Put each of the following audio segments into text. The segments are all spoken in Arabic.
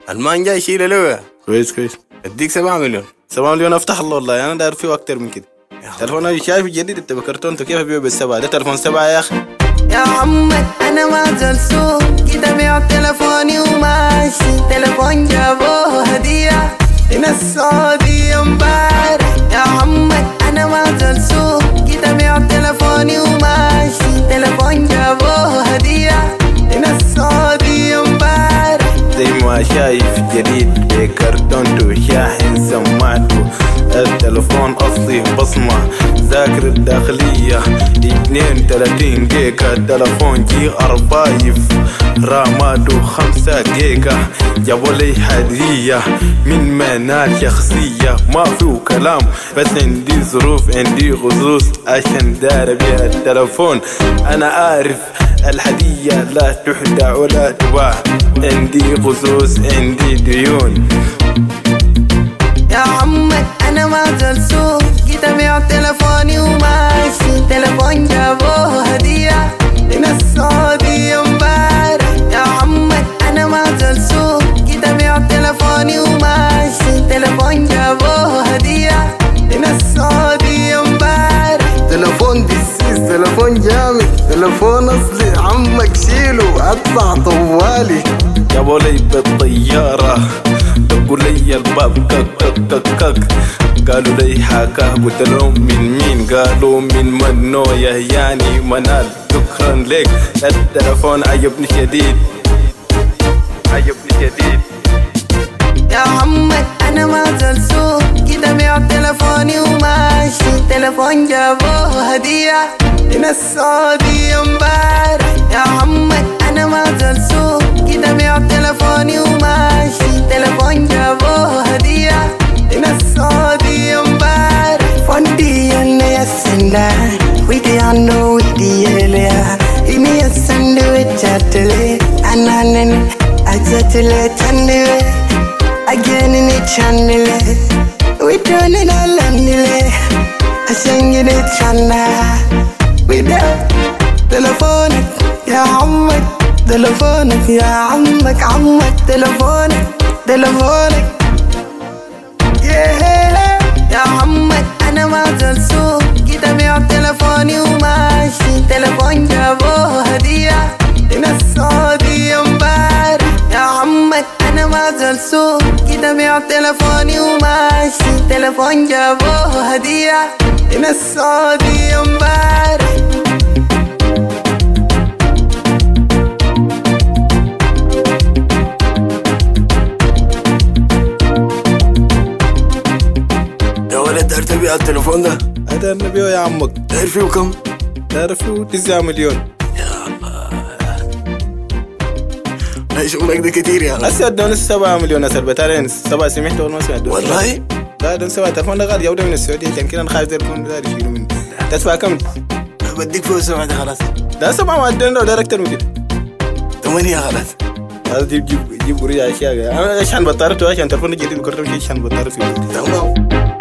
المان جاي يشيل له. كويس كويس. اديك 7 مليون. 7 مليون افتح الله والله انا داير فيه اكتر من كده. تلفون انا شايف جديد انت بكرتونته كيف ابيعه بالسبعه؟ ده تلفون 7 يا اخي. يا عمك انا ما زال سوق كده بيع تلفوني وماشي. تلفون جابوه هديه من السعوديه امبارح. يا عمك انا ما زال سوق كده بيع تلفوني وماشي. تلفون جابوه هديه من السعوديه امبارح. زي ما شايف جديد بكرتونته شاحن سماعته. التلفون اصلي بصمة ذاكرة الداخلية 32 جيجا. تلفون جي 4 راماته 5 جيجا. جابوا لي هدية من منال شخصية ما فيه كلام بس عندي ظروف عندي خصوص عشان دار بيها التلفون. انا عارف الهدية لا تحدى ولا تباع عندي خصوص عندي ديون. يا عمك انا ما زال سوق جيت ابيع تلفوني وماشي. تلفون جابوه هديه من السعوديه امبارح. يا عمك انا ما زال سوق جيت ابيع تلفوني وماشي. تلفون جابوه هديه من السعوديه امبارح. تلفون دسيس تلفون جامد تلفون اصلي عمك شيله اطلع طوالي. جابوا لي بالطيارة دقوا لي الباب كك كك كك كك. قالوا لي حكا قلت لهم من مين؟ قالوا من منو يعني منال. شكرا لك التلفون عجبني شديد عجبني شديد. يا عمك انا ما زال سوق كده بيع تلفوني وماشي. تلفون جابوه هديه من السعوديه امبارح. يا عمك انا ما زال سوق كده بيع تلفوني وماشي. تلفون جابوه هديه من السعوديه امبارح. فندي انا يسندا ويدي عنو ويدي يليا اني الساندويتش اتلي انا نن اجتلي تندوي again channel we turn it all on I sing it channel we do تلفونك يا عمك تلفونك يا عمك عمك تلفونك تلفونك يا عمك انا ما زال سوق جيت ابيع تلفوني وماشي. تلفون جابوه هديه من السعوديه امبارح. يا عمك انا ما زال سوق كده بيع تلفوني وماشي. تلفون جابوه هديه من السعوديه امبارح. يا ولد داير تبيع التلفون ده؟ هذا نبيه يا عمك. داير فيه كم؟ داير فيه 9 مليون. يا الله لا شغلك ده كتير يا الله. هسه ادوني 7 مليون هسه البتارين 7 سمعت ولا ما سمعت؟ والله؟ لا ده 7 تلفون ده غالي جوده من السعوديه عشان كده انا خايف تلفون ده يشيلوا مني. تدفع كم؟ بديك فيه 7 ده خلاص. ده 7 ما ادوني ده اكتر من كده. 8 خلاص. هذا جيب قريه اشياء. انا اشحن بطارته عشان تلفوني جديد وكرتون شيء اشحن بطارته. تمام.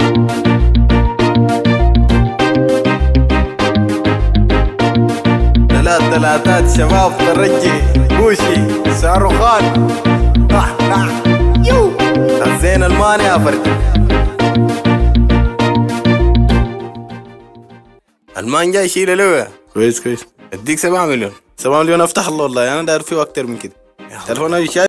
ثلاثات شباب ترجي بوشي شاروخان يو زين الماني يا فرد. المان جاي يشيل له. كويس كويس. اديك 7 مليون. 7 مليون افتح الله والله انا داير فيه اكتر من كده. تلفون